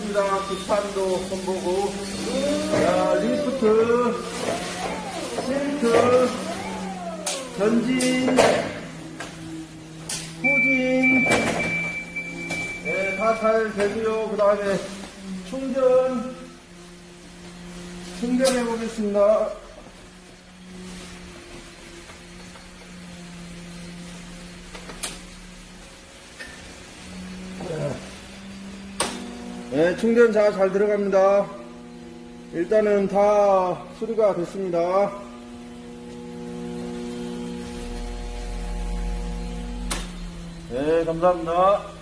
됐습니다. 기판도 손보고. 자, 리프트, 실트, 전진, 후진. 네, 다 잘 되고요. 그 다음에 충전해 보겠습니다. 네, 충전 잘 들어갑니다. 일단은 다 수리가 됐습니다. 네, 감사합니다.